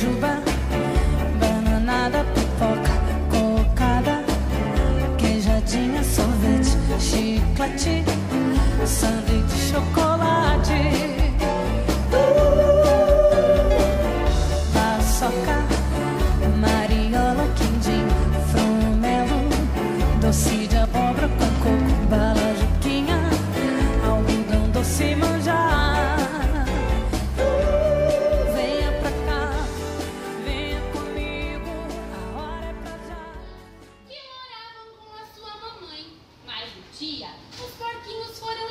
jujuba, bananada, pipoca, cocada, queijadinha, sorvete, chiclete, sanduíche de chocolate, paçoca, mariola, quindim, frumelo, doce de abóbora com coco, bala, juquinha, algodão doce, manjar. Venha pra cá, venha comigo, a hora é pra já. Que moravam com a sua mamãe, mas um dia os porquinhos foram